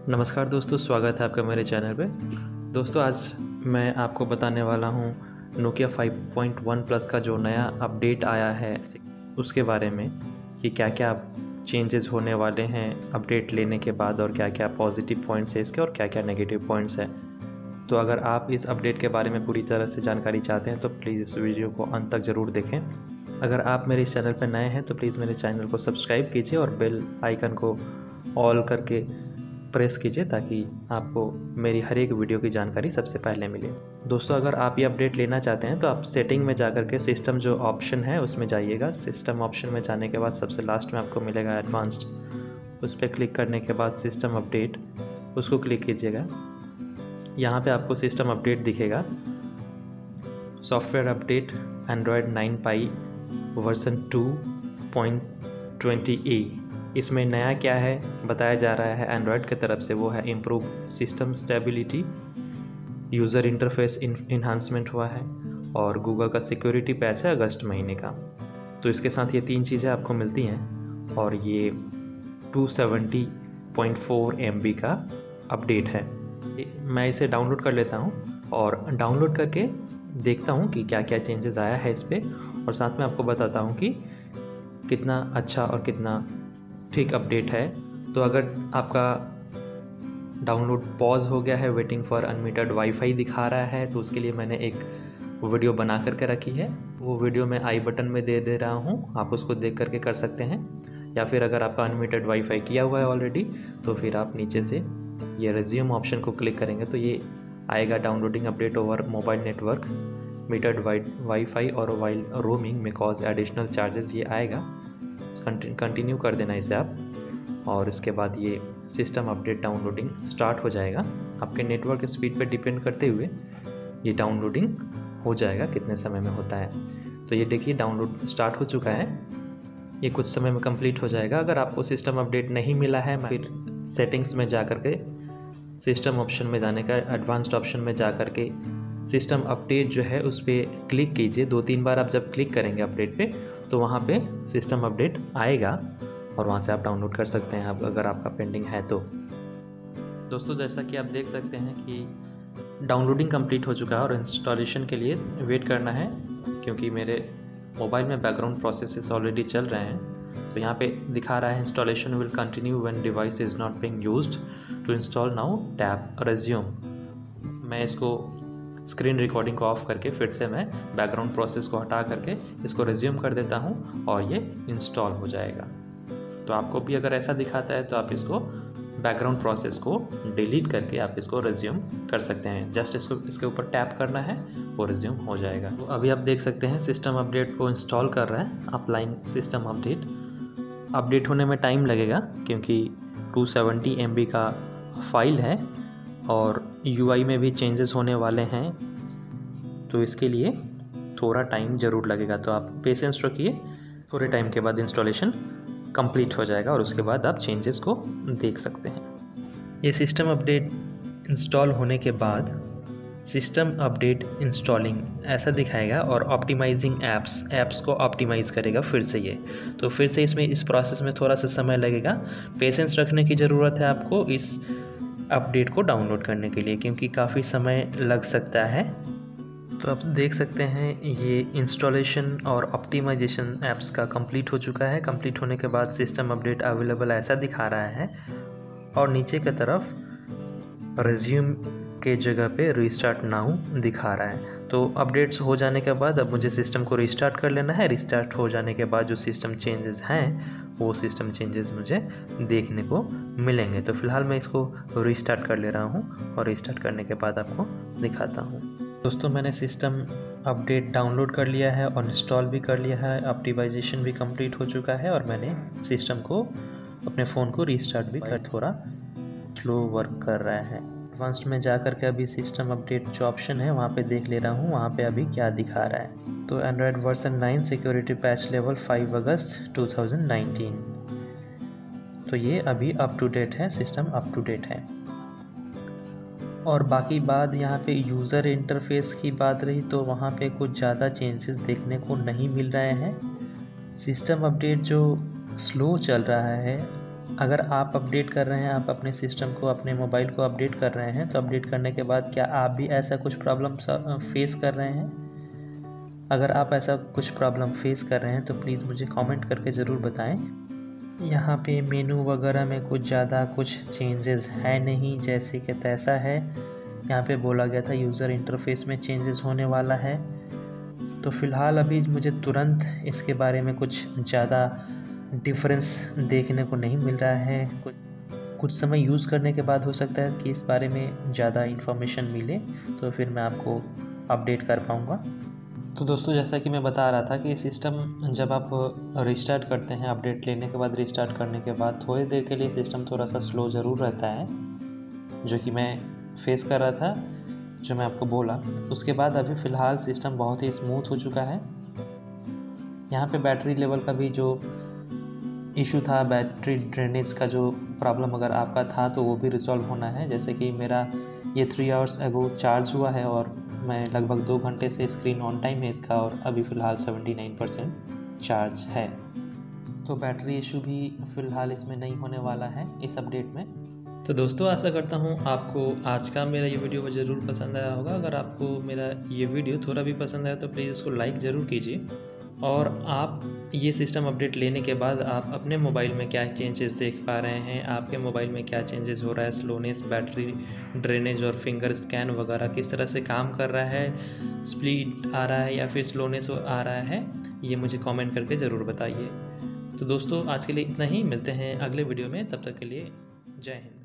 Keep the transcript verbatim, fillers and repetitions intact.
नमस्कार दोस्तों, स्वागत है आपका मेरे चैनल पे। दोस्तों आज मैं आपको बताने वाला हूँ Nokia five point one plus का जो नया अपडेट आया है उसके बारे में कि क्या क्या चेंजेस होने वाले हैं अपडेट लेने के बाद और क्या क्या पॉजिटिव पॉइंट्स है इसके और क्या क्या नेगेटिव पॉइंट्स हैं। तो अगर आप इस अपडेट के बारे में पूरी तरह से जानकारी चाहते हैं तो प्लीज़ इस वीडियो को अंत तक ज़रूर देखें। अगर आप मेरे इस चैनल पर नए हैं तो प्लीज़ मेरे चैनल को सब्सक्राइब कीजिए और बेल आइकन को ऑल करके प्रेस कीजिए ताकि आपको मेरी हर एक वीडियो की जानकारी सबसे पहले मिले। दोस्तों अगर आप ये अपडेट लेना चाहते हैं तो आप सेटिंग में जा कर के सिस्टम जो ऑप्शन है उसमें जाइएगा। सिस्टम ऑप्शन में जाने के बाद सबसे लास्ट में आपको मिलेगा एडवांस्ड, उस पर क्लिक करने के बाद सिस्टम अपडेट उसको क्लिक कीजिएगा। यहाँ पे आपको सिस्टम अपडेट दिखेगा, software update Android nine Pie version two point twenty A. इसमें नया क्या है बताया जा रहा है एंड्रॉयड की तरफ से, वो है improve system stability, user interface enhancement हुआ है और गूगल का सिक्योरिटी पैच है अगस्त महीने का। तो इसके साथ ये तीन चीज़ें आपको मिलती हैं और ये two seventy point four M B का अपडेट है। मैं इसे डाउनलोड कर लेता हूँ और डाउनलोड करके देखता हूँ कि क्या क्या चेंजेस आया है इस पर, और साथ में आपको बताता हूँ कि कितना अच्छा और कितना ठीक अपडेट है। तो अगर आपका डाउनलोड पॉज हो गया है, वेटिंग फॉर अनलिमिटेड वाईफाई दिखा रहा है, तो उसके लिए मैंने एक वीडियो बना करके रखी है। वो वीडियो मैं आई बटन में दे दे रहा हूँ, आप उसको देख करके कर सकते हैं। या फिर अगर आपका अनलिमिटेड वाईफाई किया हुआ है ऑलरेडी तो फिर आप नीचे से ये रिज्यूम ऑप्शन को क्लिक करेंगे तो ये आएगा downloading update over mobile network metered WiFi और वाइल रोमिंग में कॉज एडिशनल चार्जेस, ये आएगा। कंटिन्यू कर देना इसे आप और इसके बाद ये सिस्टम अपडेट डाउनलोडिंग स्टार्ट हो जाएगा। आपके नेटवर्क स्पीड पर डिपेंड करते हुए ये डाउनलोडिंग हो जाएगा, कितने समय में होता है। तो ये देखिए डाउनलोड स्टार्ट हो चुका है, ये कुछ समय में कंप्लीट हो जाएगा। अगर आपको सिस्टम अपडेट नहीं मिला है फिर सेटिंग्स में जा कर के सिस्टम ऑप्शन में जाने का, एडवांस्ड ऑप्शन में जा कर के सिस्टम अपडेट जो है उस पर क्लिक कीजिए। दो तीन बार आप जब क्लिक करेंगे अपडेट पे तो वहाँ पे सिस्टम अपडेट आएगा और वहाँ से आप डाउनलोड कर सकते हैं आप अगर आपका पेंडिंग है तो। दोस्तों जैसा कि आप देख सकते हैं कि डाउनलोडिंग कंप्लीट हो चुका है और इंस्टॉलेशन के लिए वेट करना है क्योंकि मेरे मोबाइल में बैकग्राउंड प्रोसेसेस ऑलरेडी चल रहे हैं। तो यहाँ पे दिखा रहा है installation will continue when device is not being used to install now tap resume. मैं इसको स्क्रीन रिकॉर्डिंग को ऑफ करके फिर से मैं बैकग्राउंड प्रोसेस को हटा करके इसको रिज्यूम कर देता हूँ और ये इंस्टॉल हो जाएगा। तो आपको भी अगर ऐसा दिखाता है तो आप इसको बैकग्राउंड प्रोसेस को डिलीट करके आप इसको रिज्यूम कर सकते हैं। जस्ट इसको इसके ऊपर टैप करना है, वो रिज्यूम हो जाएगा। तो अभी आप देख सकते हैं सिस्टम अपडेट को इंस्टॉल कर रहा है अपलाइन सिस्टम अपडेट। अपडेट होने में टाइम लगेगा क्योंकि टू सेवेंटी एम बी का फाइल है और यूआई में भी चेंजेस होने वाले हैं, तो इसके लिए थोड़ा टाइम ज़रूर लगेगा। तो आप पेशेंस रखिए, थोड़े टाइम के बाद इंस्टॉलेशन कंप्लीट हो जाएगा और उसके बाद आप चेंजेस को देख सकते हैं। ये सिस्टम अपडेट इंस्टॉल होने के बाद सिस्टम अपडेट इंस्टॉलिंग ऐसा दिखाएगा और ऑप्टिमाइजिंग ऐप्स ऐप्स को ऑप्टिमाइज़ करेगा फिर से ये। तो फिर से इसमें इस प्रोसेस में थोड़ा सा समय लगेगा, पेशेंस रखने की ज़रूरत है आपको इस अपडेट को डाउनलोड करने के लिए क्योंकि काफ़ी समय लग सकता है। तो आप देख सकते हैं ये इंस्टॉलेशन और ऑप्टिमाइजेशन ऐप्स का कंप्लीट हो चुका है। कंप्लीट होने के बाद सिस्टम अपडेट अवेलेबल ऐसा दिखा रहा है और नीचे की तरफ रिज्यूम के जगह पे रीस्टार्ट नाउ दिखा रहा है। तो अपडेट्स हो जाने के बाद अब मुझे सिस्टम को रीस्टार्ट कर लेना है। रीस्टार्ट हो जाने के बाद जो सिस्टम चेंजेस हैं वो सिस्टम चेंजेस मुझे देखने को मिलेंगे। तो फिलहाल मैं इसको रीस्टार्ट कर ले रहा हूँ और रीस्टार्ट करने के बाद आपको दिखाता हूँ। दोस्तों मैंने सिस्टम अपडेट डाउनलोड कर लिया है और इंस्टॉल भी कर लिया है, ऑप्टिमाइजेशन भी कंप्लीट हो चुका है और मैंने सिस्टम को अपने फ़ोन को रीस्टार्ट भी कर, थोड़ा स्लो वर्क कर रहा है। एडवांस्ड में जा कर के अभी सिस्टम अपडेट जो ऑप्शन है वहाँ पे देख ले रहा हूँ वहाँ पे अभी क्या दिखा रहा है। तो Android version nine security patch level five August two thousand nineteen, तो ये अभी अप टू डेट है, सिस्टम अप टू डेट है। और बाकी बात यहाँ पे यूज़र इंटरफेस की बात रही तो वहाँ पे कुछ ज़्यादा चेंजेस देखने को नहीं मिल रहे हैं। सिस्टम अपडेट जो स्लो चल रहा है अगर आप अपडेट कर रहे हैं, आप अपने सिस्टम को, अपने मोबाइल को अपडेट कर रहे हैं, तो अपडेट करने के बाद क्या आप भी ऐसा कुछ प्रॉब्लम फेस कर रहे हैं? अगर आप ऐसा कुछ प्रॉब्लम फेस कर रहे हैं तो प्लीज़ मुझे कमेंट करके ज़रूर बताएं। यहाँ पे मेनू वगैरह में कुछ ज़्यादा कुछ चेंजेस है नहीं, जैसे कि तैसा है। यहाँ पे बोला गया था यूज़र इंटरफेस में चेंजेस होने वाला है, तो फ़िलहाल अभी मुझे तुरंत इसके बारे में कुछ ज़्यादा डिफरेंस देखने को नहीं मिल रहा है। कुछ कुछ समय यूज़ करने के बाद हो सकता है कि इस बारे में ज़्यादा इन्फॉर्मेशन मिले, तो फिर मैं आपको अपडेट कर पाऊँगा। तो दोस्तों, जैसा कि मैं बता रहा था कि सिस्टम जब आप रिस्टार्ट करते हैं, अपडेट लेने के बाद रिस्टार्ट करने के बाद थोड़ी देर के लिए सिस्टम थोड़ा सा स्लो ज़रूर रहता है, जो कि मैं फेस कर रहा था, जो मैं आपको बोला। उसके बाद अभी फ़िलहाल सिस्टम बहुत ही स्मूथ हो चुका है। यहाँ पे बैटरी लेवल का भी जो इशू था, बैटरी ड्रेनेज का जो प्रॉब्लम अगर आपका था, तो वो भी रिजॉल्व होना है। जैसे कि मेरा ये थ्री आवर्स अगो चार्ज हुआ है और मैं लगभग दो घंटे से स्क्रीन ऑन टाइम है इसका, और अभी फ़िलहाल सेवेंटी नाइन परसेंट चार्ज है। तो बैटरी इशू भी फ़िलहाल इसमें नहीं होने वाला है इस अपडेट में। तो दोस्तों, आशा करता हूँ आपको आज का मेरा ये वीडियो ज़रूर पसंद आया होगा। अगर आपको मेरा ये वीडियो थोड़ा भी पसंद आया तो प्लीज़ इसको लाइक ज़रूर कीजिए। और आप ये सिस्टम अपडेट लेने के बाद आप अपने मोबाइल में क्या चेंजेस देख पा रहे हैं, आपके मोबाइल में क्या चेंजेस हो रहा है, स्लोनेस, बैटरी ड्रेनेज और फिंगर स्कैन वगैरह किस तरह से काम कर रहा है, स्पीड आ रहा है या फिर स्लोनेस आ रहा है, ये मुझे कमेंट करके ज़रूर बताइए। तो दोस्तों, आज के लिए इतना ही। मिलते हैं अगले वीडियो में, तब तक के लिए जय हिंद।